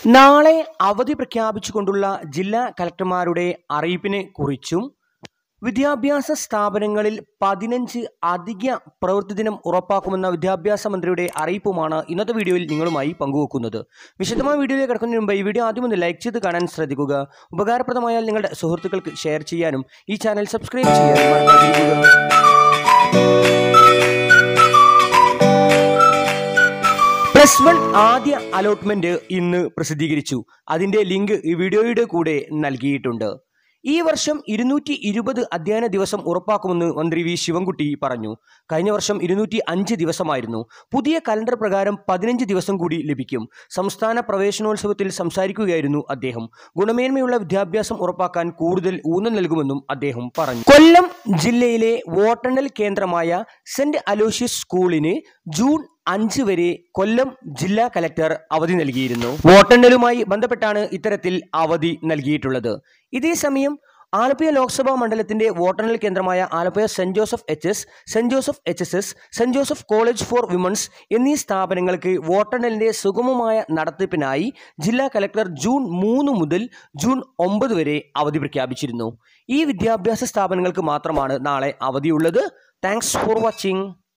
നാളെ അവധി പ്രഖ്യാപിച്ചുകൊണ്ടുള്ള ജില്ലാ കലക്ടർമാരുടെ അറിയിപ്പിനെ കുറിച്ചും വിദ്യാഭ്യാസ സ്ഥാപനങ്ങളിൽ 15 അധിക പ്രവൃത്തി ദിനം ഉറപ്പാക്കുമെന്ന വിദ്യാഭ്യാസ മന്ത്രിയുടെ അറിയിപ്പുമാണ് ഇന്നത്തെ വീഡിയോയിൽ നിങ്ങളുമായി പങ്കുവെക്കുന്നത്. വിശദമായ വീഡിയോയിലേക്ക് കടക്കുന്നതിന് മുമ്പ് ഈ വീഡിയോ ആദ്യം ഒന്ന് ലൈക്ക് ചെയ്ത് കാണാൻ ശ്രദ്ധിക്കുക. ഉപകാരപ്രദമായാൽ നിങ്ങളുടെ സുഹൃത്തുക്കൾക്ക് ഷെയർ ചെയ്യാനും ഈ ചാനൽ സബ്സ്ക്രൈബ് ചെയ്യാനും മറക്കാതിരിക്കുക. +1 ആദ്യ അലോട്ട്മെന്റ് ഇന്ന് പ്രസിദ്ധീകരിച്ചു. അതിന്റെ ലിങ്ക് ഈ വീഡിയോയുടെ കൂടെ നൽകിയിട്ടുണ്ട്. ഈ വർഷം 220 അധ്യയന ദിവസം ഉറപ്പാക്കുമെന്ന് മന്ത്രി വി ശിവൻകുട്ടി പറഞ്ഞു. കഴിഞ്ഞ വർഷം 205 ദിവസമായിരുന്നു. പുതിയ കലണ്ടർ പ്രകാരം 15 ദിവസം കൂടി ലഭിക്കും. സംസ്ഥാന പ്രവേശനോത്സവത്തിൽ സംസാരിക്കുകയായിരുന്നു അദ്ദേഹം. ഗുണമേന്മയുള്ള വിദ്യാഭ്യാസം ഉറപ്പാക്കാൻ കൂടുതൽ ഊന്നൽ നൽകുമെന്നും അദ്ദേഹം പറഞ്ഞു. കൊല്ലം ജില്ലയിലെ വോട്ടെണ്ണൽ കേന്ദ്രമായ സെന്റ് അലോഷ്യസ് സ്കൂളിന് ജൂൺ 5 വരെ കൊല്ലം ജില്ലാ കലക്ടർ അവധി നൽകിയിരുന്നു. വോട്ടെണ്ണലുമായി ബന്ധപ്പെട്ടാണ് ഇത്തരത്തിൽ അവധി നൽകിയിട്ടുള്ളത്. ഇതേസമയം ആലപ്പുഴ ലോക്സഭാ മണ്ഡലത്തിന്റെ വോട്ടെണ്ണൽ കേന്ദ്രമായ Alappuzha saint Joseph HS, saint Joseph HSS, saint Joseph college for women's എന്നീ സ്ഥാപനങ്ങൾക്ക് വോട്ടെണ്ണലിന്റെ സുഗമമായ നടത്തിപ്പിനായി ജില്ലാ കലക്ടർ ജൂൺ 3 മുതൽ ജൂൺ 9 വരെ അവധി പ്രഖ്യാപിച്ചിരുന്നു. ഈ വിദ്യാഭ്യാസ സ്ഥാപനങ്ങൾക്ക് മാത്രമാണ് നാളെ അവധിയുള്ളത്. Thanks for watching.